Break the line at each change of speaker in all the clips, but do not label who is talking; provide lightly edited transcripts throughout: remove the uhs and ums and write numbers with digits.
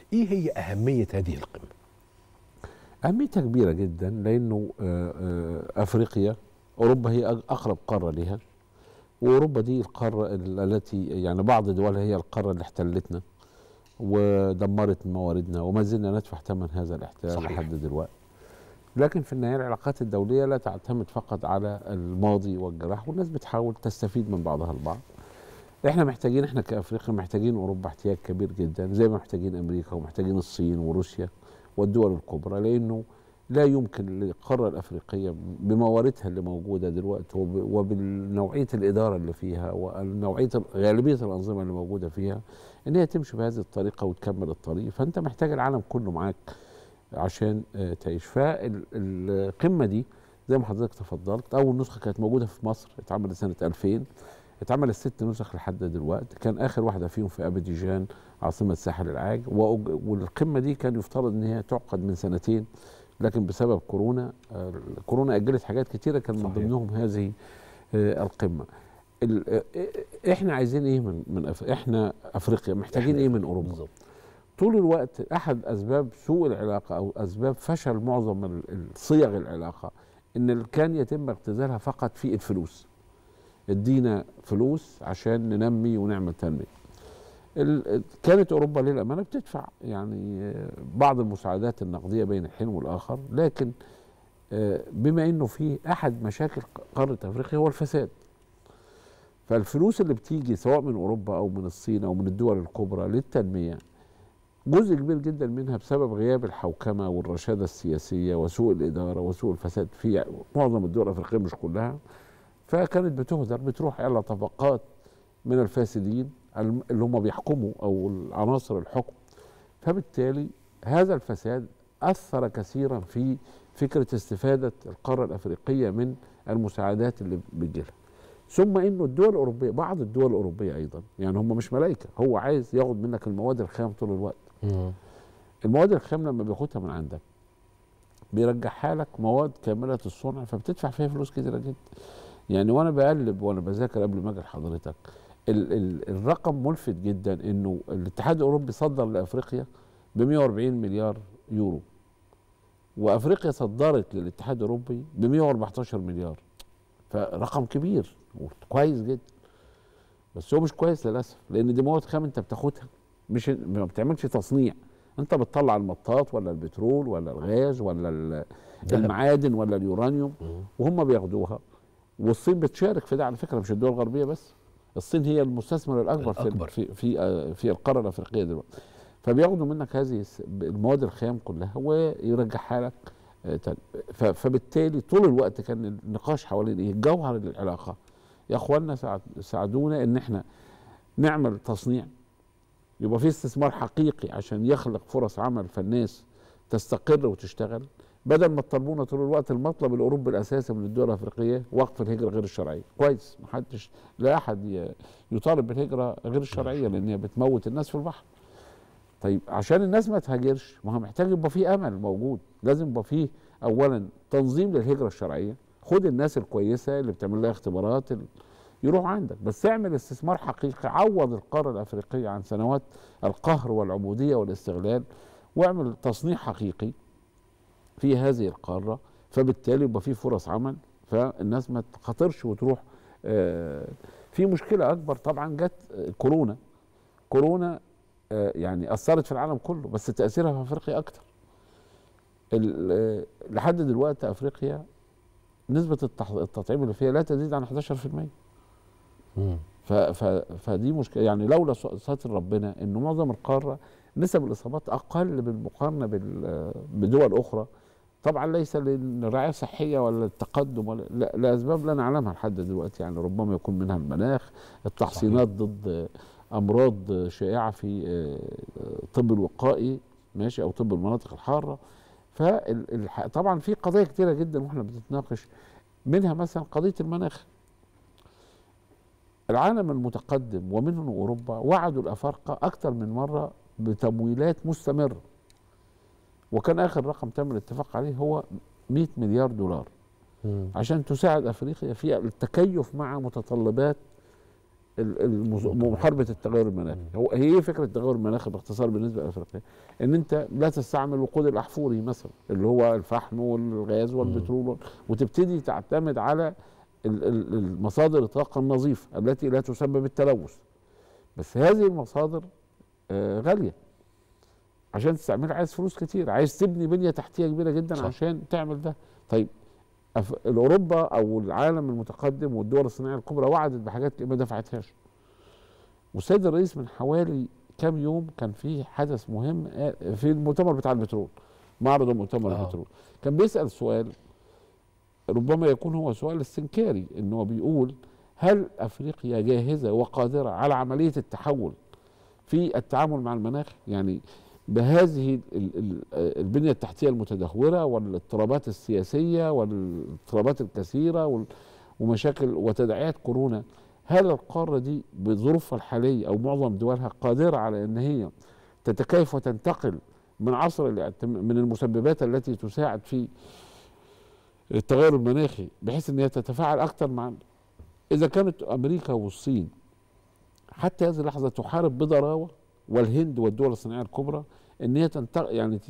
ايه هي اهميه هذه القمه؟
اهميتها كبيره جدا، لانه افريقيا، اوروبا هي اقرب قاره لها، واوروبا دي القاره التي يعني بعض دولها هي القاره اللي احتلتنا ودمرت مواردنا، وما زلنا ندفع ثمن هذا الاحتلال
صحيح.
لحد دلوقتي. لكن في النهايه العلاقات الدوليه لا تعتمد فقط على الماضي والجراح، والناس بتحاول تستفيد من بعضها البعض. احنا محتاجين، احنا كافريقيا محتاجين اوروبا احتياج كبير جدا، زي ما محتاجين امريكا ومحتاجين الصين وروسيا والدول الكبرى، لانه لا يمكن للقاره الافريقيه بمواردها اللي موجوده دلوقتي وبالنوعيه الاداره اللي فيها ونوعيه غالبيه الانظمه اللي موجوده فيها ان هي تمشي بهذه الطريقه وتكمل الطريق. فانت محتاج العالم كله معاك عشان تعيش. فالقمه دي زي ما حضرتك تفضلت، اول نسخه كانت موجوده في مصر، اتعملت سنه 2000، اتعملت 6 نسخ لحد دلوقتي، كان اخر واحده فيهم في ابيجان عاصمه ساحل العاج. والقمه دي كان يفترض ان هي تعقد من 2 سنين، لكن بسبب كورونا، كورونا اجلت حاجات كتيره كان من ضمنهم هذه القمه. احنا عايزين ايه احنا افريقيا محتاجين ايه من اوروبا بالظبط؟ طول الوقت احد اسباب سوء العلاقه او اسباب فشل معظم صيغ العلاقه ان كان يتم اختزالها فقط في الفلوس. ادينا فلوس عشان ننمي ونعمل تنميه. كانت اوروبا للامانه بتدفع يعني بعض المساعدات النقديه بين الحين والاخر، لكن بما انه في احد مشاكل قاره افريقيا هو الفساد، فالفلوس اللي بتيجي سواء من اوروبا او من الصين او من الدول الكبرى للتنميه جزء كبير جدا منها بسبب غياب الحوكمه والرشاده السياسيه وسوء الاداره وسوء الفساد في معظم الدول الافريقيه مش كلها. فكانت بتهدر، بتروح على طبقات من الفاسدين اللي هم بيحكموا او عناصر الحكم. فبالتالي هذا الفساد اثر كثيرا في فكره استفاده القاره الافريقيه من المساعدات اللي بتجيلها. ثم انه الدول الاوروبيه، بعض الدول الاوروبيه ايضا، يعني هم مش ملائكه، هو عايز ياخد منك المواد الخام طول الوقت. المواد الخام لما بياخدها من عندك بيرجعها لك مواد كامله الصنع، فبتدفع فيها فلوس كتيره جدا. يعني وانا بقلب وانا بذاكر قبل ما اجي لحضرتك، الرقم ملفت جدا، انه الاتحاد الاوروبي صدر لافريقيا ب 140 مليار يورو، وافريقيا صدرت للاتحاد الاوروبي ب 114 مليار. فرقم كبير كويس جدا، بس هو مش كويس للاسف، لان دي مواد خام انت بتاخدها، مش ما بتعملش تصنيع، انت بتطلع المطاط ولا البترول ولا الغاز ولا المعادن ولا اليورانيوم وهم بياخدوها. والصين بتشارك في ده على فكره، مش الدول الغربيه بس، الصين هي المستثمر الاكبر في القاره الافريقيه دلوقتي. فبياخدوا منك هذه المواد الخام كلها ويرجعها لك تاني. فبالتالي طول الوقت كان النقاش حوالين ايه؟ جوهر العلاقه يا اخوانا، ساعدونا ان احنا نعمل تصنيع، يبقى في استثمار حقيقي عشان يخلق فرص عمل فالناس تستقر وتشتغل، بدل ما تطالبونا طول الوقت. المطلب الاوروبي الاساسي من الدول الافريقيه وقف الهجره غير الشرعيه. كويس، محدش، لا احد يطالب بالهجره غير الشرعيه لان هي بتموت الناس في البحر. طيب عشان الناس ما تهاجرش، ما هو محتاج يبقى في امل موجود، لازم يبقى فيه اولا تنظيم للهجره الشرعيه، خد الناس الكويسه اللي بتعمل لها اختبارات يروح عندك، بس اعمل استثمار حقيقي، عوض القاره الافريقيه عن سنوات القهر والعبوديه والاستغلال، واعمل تصنيع حقيقي في هذه القاره، فبالتالي يبقى في فرص عمل، فالناس ما تخاطرش وتروح. في مشكله اكبر طبعا جت كورونا يعني اثرت في العالم كله، بس تاثيرها في افريقيا اكتر. لحد دلوقتي افريقيا نسبه التطعيم اللي فيها لا تزيد عن 11%. فدي مشكله، يعني لولا ستر ربنا انه معظم القاره نسب الاصابات اقل بالمقارنه بدول اخرى، طبعا ليس للرعايه الصحيه ولا التقدم ولا لاسباب لا نعلمها لحد دلوقتي، يعني ربما يكون منها المناخ، التحصينات ضد امراض شائعه في الطب الوقائي ماشي، او طب المناطق الحاره. فطبعا في قضايا كتيره جدا واحنا بنتناقش، منها مثلا قضيه المناخ. العالم المتقدم ومنهم اوروبا وعدوا الافارقه اكثر من مره بتمويلات مستمره، وكان اخر رقم تم الاتفاق عليه هو 100 مليار دولار عشان تساعد افريقيا في التكيف مع متطلبات محاربه التغير المناخي. هي ايه فكره التغير المناخي باختصار بالنسبه لافريقيا؟ ان انت لا تستعمل الوقود الاحفوري مثلا اللي هو الفحم والغاز والبترول، وتبتدي تعتمد على المصادر الطاقه النظيفه التي لا تسبب التلوث. بس هذه المصادر غاليه، عشان تستعملها عايز فلوس كتير، عايز تبني بنيه تحتيه كبيره جدا صح. عشان تعمل ده. طيب اوروبا او العالم المتقدم والدول الصناعيه الكبرى وعدت بحاجات ما دفعتهاش. والسيد الرئيس من حوالي كام يوم كان في حدث مهم في المؤتمر بتاع البترول، معرض مؤتمر البترول، كان بيسأل سؤال ربما يكون هو سؤال استنكاري، انه بيقول هل افريقيا جاهزه وقادره على عمليه التحول في التعامل مع المناخ؟ يعني بهذه البنيه التحتيه المتدهوره والاضطرابات السياسيه والاضطرابات الكثيره ومشاكل وتداعيات كورونا، هل القاره دي بظروفها الحاليه او معظم دولها قادره على ان هي تتكيف وتنتقل من عصر من المسببات التي تساعد في التغير المناخي بحيث ان هي تتفاعل اكثر مع، اذا كانت امريكا والصين حتى هذه اللحظه تحارب بضراوه، والهند والدول الصناعيه الكبرى ان هي يعني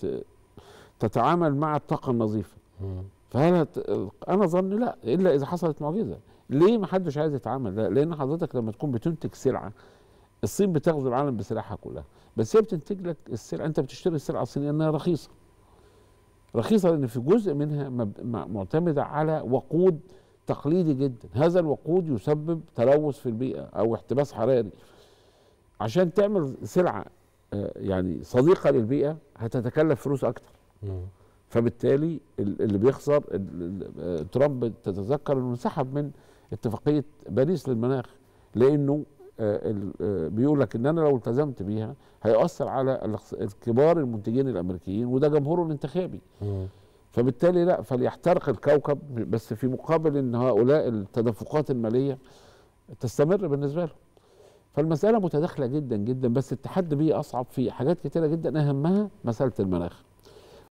تتعامل مع الطاقه النظيفه. فهل انا ظني لا، الا اذا حصلت معجزه. ليه ما حدش عايز يتعامل؟ لا، لان حضرتك لما تكون بتنتج سلعه، الصين بتغزو العالم بسلاحها كلها، بس هي بتنتج لك السلعه، انت بتشتري السلعه الصينيه لانها رخيصه. رخيصه لان في جزء منها معتمده على وقود تقليدي جدا، هذا الوقود يسبب تلوث في البيئه او احتباس حراري. عشان تعمل سلعه يعني صديقه للبيئه هتتكلف فلوس اكتر. فبالتالي اللي بيخسر ترامب، تتذكر انه انسحب من اتفاقيه باريس للمناخ، لانه بيقول لك ان انا لو التزمت بيها هيؤثر على كبار المنتجين الامريكيين وده جمهوره الانتخابي. فبالتالي لا، فليحترق الكوكب، بس في مقابل ان هؤلاء التدفقات الماليه تستمر بالنسبه لهم. فالمساله متداخله جدا جدا، بس التحدي بيه اصعب في حاجات كتيره جدا، اهمها مساله المناخ.